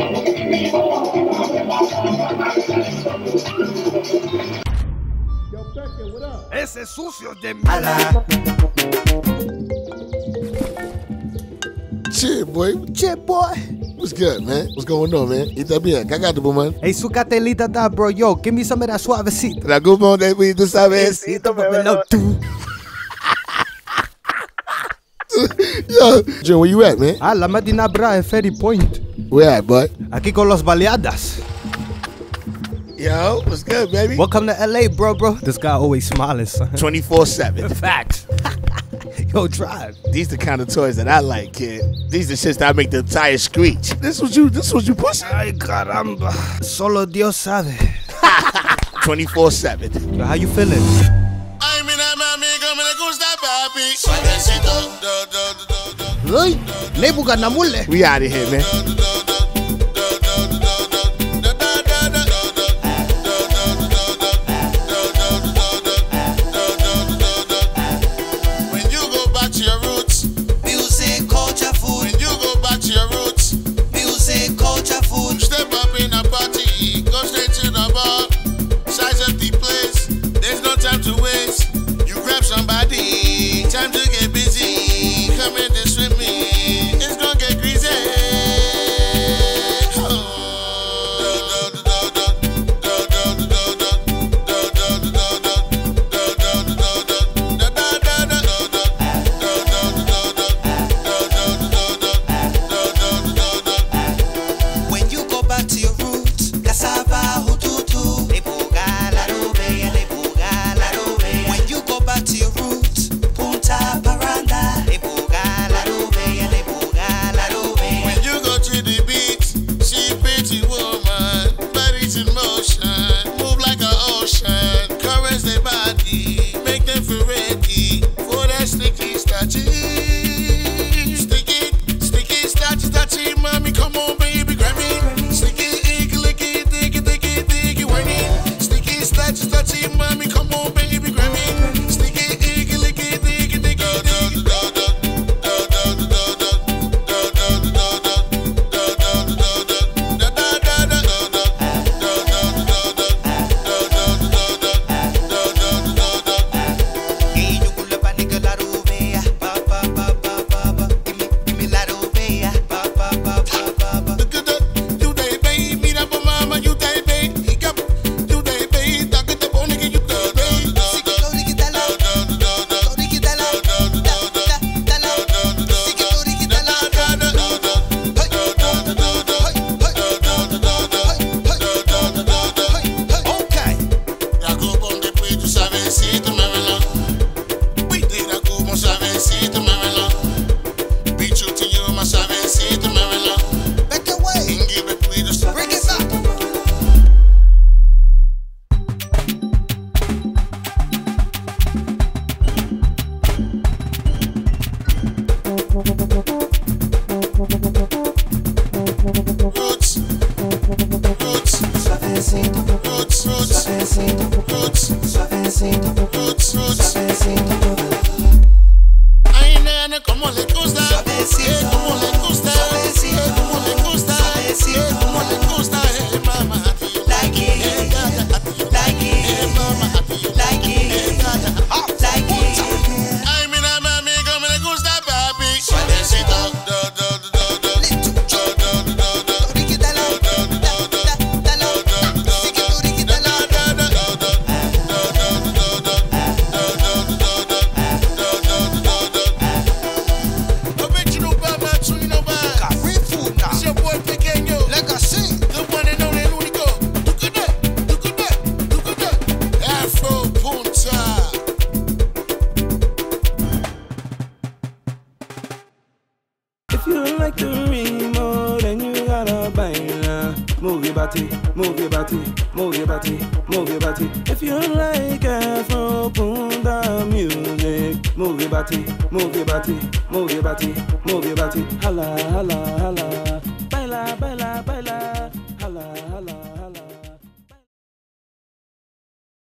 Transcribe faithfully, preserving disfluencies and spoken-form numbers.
Ese sucio de mala. Shit, boy. Shit, boy. What's good, man? What's going on, man? ¿Y bien? Cagado, man. Hey, su catelita da, bro. Yo, give me some of that suavecito. La guma de mi, tú sabes. Yo, Joe, where you at, man? Ah, la Medina Bra en Ferry Point. Where at, bud? Aquí con los baleadas. Yo, what's good, baby? Welcome to L A, bro, bro. This guy always smiling, son. twenty-four seven. Facts. Yo, drive. These the kind of toys that I like, kid. These the shits that make the tires screech. This was you, this was you pushing? Ay, caramba. Solo Dios sabe. twenty-four seven. Yo, how you feeling? Ay, mira, mami, como le gusta, papi. Suavecito. Hey, Nebu Ganamule. We out of here, man. Time to get busy, come in this with me, it's gonna get greasy. When you go back to your roots, cassava, hututu, lepuga, la robe, lepuga, la robe. When you go back to your roots, paranda, lepuga, la robe, lepuga, la robe. When you go to the beach, she pretty woman, body's in motion, move like an ocean, caress their body, make them feel ready for that sticky, starchy, sticky, sticky, starchy, starchy, mommy, come on, baby, grab it, sticky, icky, licky, dicky, dicky, dicky, whine it, sticky, starchy, starchy, mommy, come on, baby, grab it, sticky, icky, licky, dicky, dicky. If you like the remote, then you gotta bailar. Move your body, move your body, move your body, move your body. If you like Afro Punda music, move your body, move your body, move your body, move your body. Holla, holla, holla.